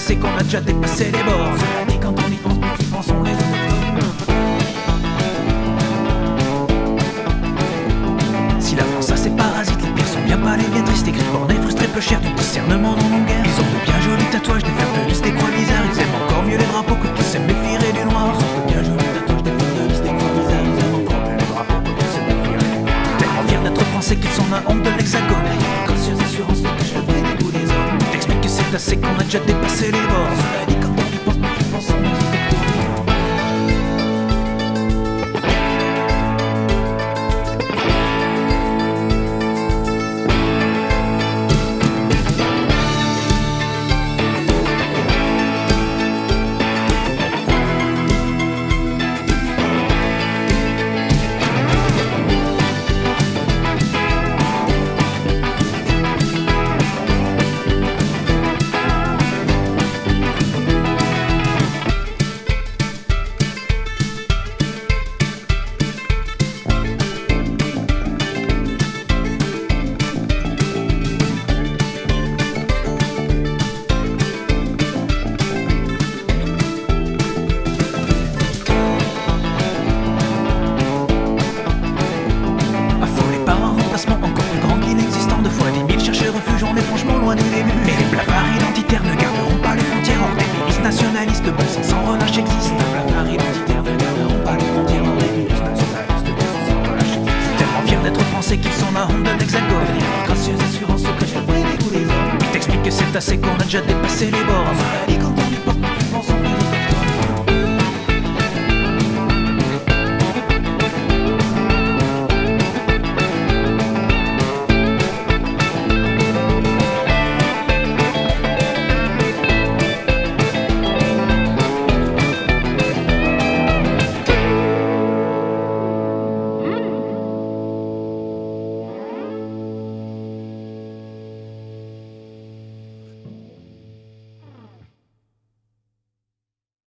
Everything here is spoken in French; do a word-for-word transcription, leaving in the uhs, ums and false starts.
assez qu'on a déjà dépassé les bords. Cela dit, quand on y pense, plus flippants sont les autochtones. Si la France a ses parasites, les pires sont bien pâles et bien tristes, écrits, bornés, frustrés, peu chers du discernement dans nos guerres. Ils ont de bien jolis tatouages, des fers de lys, des croix bizarres. Ils aiment encore mieux les drapeaux que qui s'aiment méfier du noir. Ils ont de bien jolis tatouages, des fers de lys, des croix bizarres. Ils aiment encore mieux les drapeaux que qui s'aiment méfier du noir. Tellement fiers d'être français qu'ils sont la honte de l'hexagone. Et une gracieuse assurance que je fais des goûts des hommes. T'explique que c'est assez qu'on a déjà dépassé les bords. Cela dit, quand on y pense, plus flippants sont les autochtones. Encore plus grand qu'inexistant, deux fois dix mille chercheurs refuge, on est franchement loin du début. Mais les blafards identitaires ne garderont pas les frontières hors des milices nationalistes, bon sang sans relâche existe. Les blafards identitaires ne garderont pas les frontières hors des milices nationalistes, bon sang sans relâche existe. Tellement fiers d'être français qu'ils sont la honte de l'hexagone. Et une gracieuse assurance que j'ai fait des goûts des hommes. Ils t'expliquent que c'est assez qu'on a déjà dépassé les bords. Cela dit, quand on y